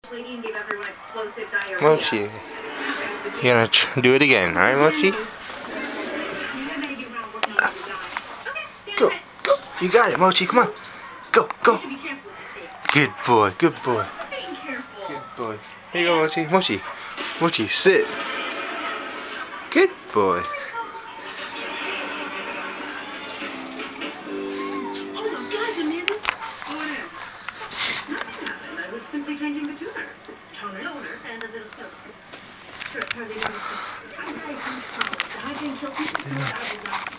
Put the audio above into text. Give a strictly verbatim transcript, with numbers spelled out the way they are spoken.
Mochi, you're gonna tr do it again, alright, Mochi? Go, go, you got it, Mochi, come on. Go, go. Good boy, good boy. Good boy. Here you go, Mochi. Mochi, Mochi, sit. Good boy. Simply changing the tuner. Toner, toner, and a little silk. Sure, turn it on. I'm very comfortable. I think she'll keep it.